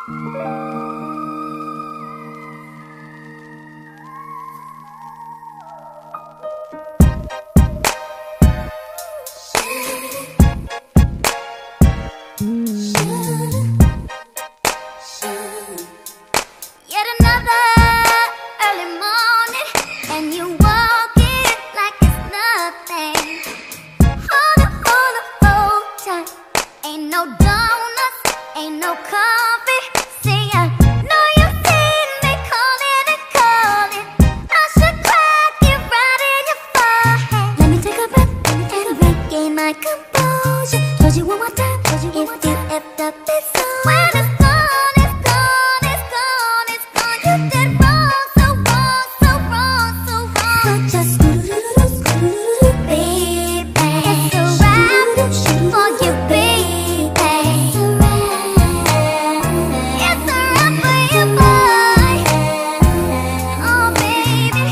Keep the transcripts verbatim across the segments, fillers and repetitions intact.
Yet another early morning, and you walk in like it's nothing. Hold up, hold up, hold tight. Ain't no donuts, ain't no coffee. See, I know you've seen me calling and calling. I should crack it right in your forehead. Let me take a breath and regain my composure. Told you one more time, told you one more time. If you effed up, it's on. When it's gone, it's gone, it's gone, it's gone. You did wrong, so wrong, so wrong, so wrong. So just scoo-doo-doo-doo, scoo-doo-doo-doo, baby. It's a wrap for you, baby. It's a wrap. It's a wrap for you, boy. Oh, baby.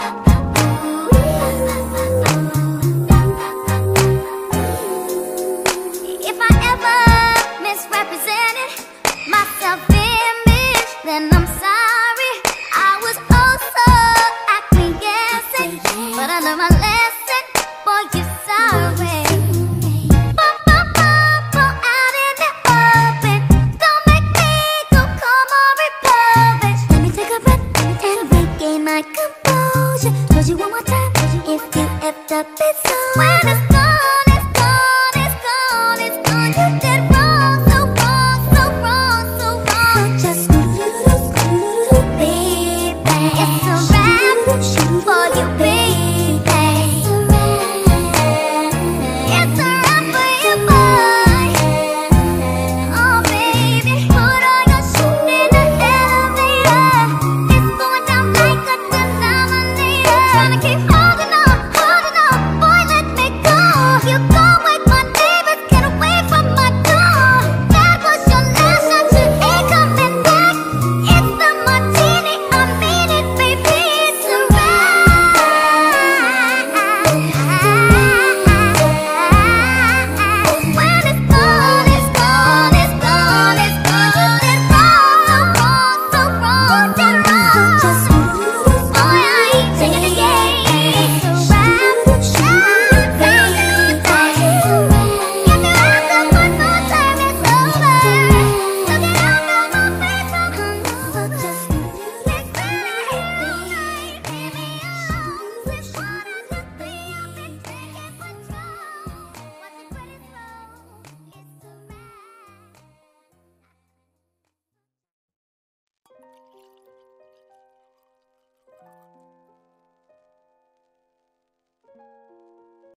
If I ever misrepresented my self-image, then I'm sorry.